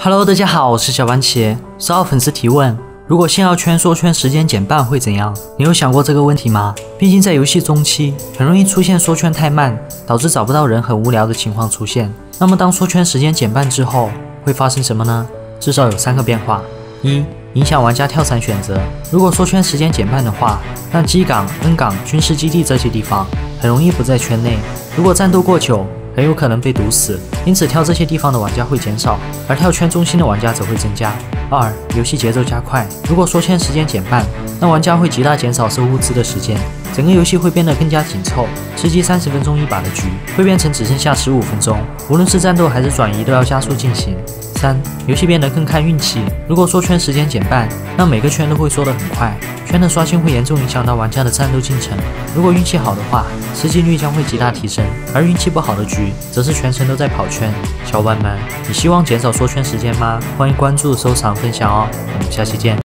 Hello， 大家好，我是小番茄。10号粉丝提问：如果信号圈缩圈时间减半会怎样？你有想过这个问题吗？毕竟在游戏中期，很容易出现缩圈太慢，导致找不到人很无聊的情况出现。那么当缩圈时间减半之后，会发生什么呢？至少有3个变化。1、影响玩家跳伞选择。如果缩圈时间减半的话，那基港、N 港、军事基地这些地方很容易不在圈内。如果战斗过久，很有可能被毒死，因此跳这些地方的玩家会减少，而跳圈中心的玩家则会增加。2、游戏节奏加快。如果缩圈时间减半，那玩家会极大减少收物资的时间，整个游戏会变得更加紧凑，吃鸡30分钟一把的局会变成只剩下15分钟，无论是战斗还是转移都要加速进行。3、游戏变得更看运气。如果缩圈时间减半，那每个圈都会缩得很快，圈的刷新会严重影响到玩家的战斗进程。如果运气好的话，吃鸡率将会极大提升，而运气不好的局则是全程都在跑圈。小伙伴们，你希望减少缩圈时间吗？欢迎关注、收藏、分享哦，我们下期见。